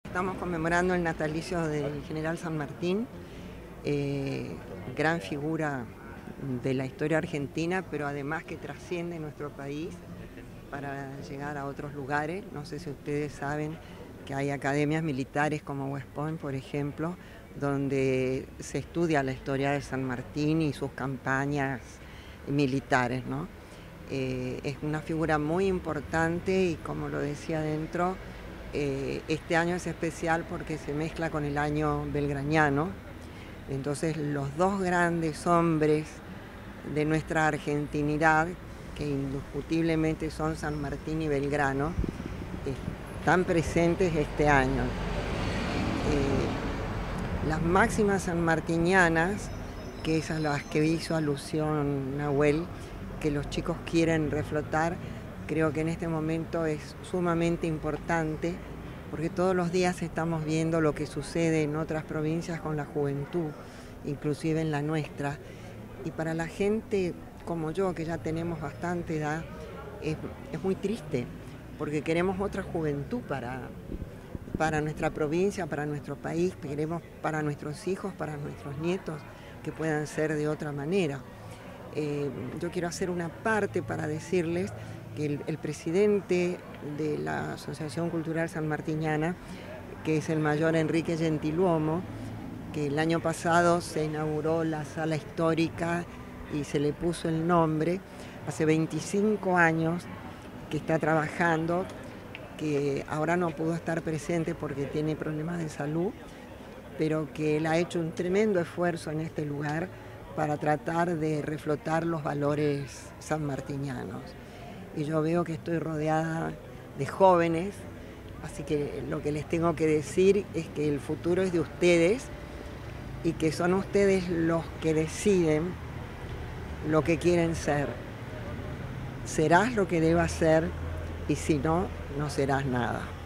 Estamos conmemorando el natalicio del general San Martín, gran figura de la historia argentina, pero además que trasciende nuestro país para llegar a otros lugares. No sé si ustedes saben que hay academias militares como West Point, por ejemplo, donde se estudia la historia de San Martín y sus campañas militares, ¿no? Es una figura muy importante y, como lo decía adentro, este año es especial porque se mezcla con el año belgraniano. Entonces los dos grandes hombres de nuestra argentinidad, que indiscutiblemente son San Martín y Belgrano, están presentes este año. Las máximas sanmartinianas, que es a las que hizo alusión Nahuel, que los chicos quieren reflotar, creo que en este momento es sumamente importante, porque todos los días estamos viendo lo que sucede en otras provincias con la juventud, inclusive en la nuestra. Y para la gente como yo, que ya tenemos bastante edad, es muy triste, porque queremos otra juventud para nuestra provincia, para nuestro país, queremos para nuestros hijos, para nuestros nietos, que puedan ser de otra manera. Yo quiero hacer una parte para decirles que el presidente de la Asociación Cultural Sanmartiniana, que es el mayor Enrique Gentiluomo, que el año pasado se inauguró la sala histórica y se le puso el nombre, hace 25 años que está trabajando, que ahora no pudo estar presente porque tiene problemas de salud, pero que él ha hecho un tremendo esfuerzo en este lugar para tratar de reflotar los valores sanmartinianos. Y yo veo que estoy rodeada de jóvenes, así que lo que les tengo que decir es que el futuro es de ustedes y que son ustedes los que deciden lo que quieren ser. Serás lo que debas ser y si no, no serás nada.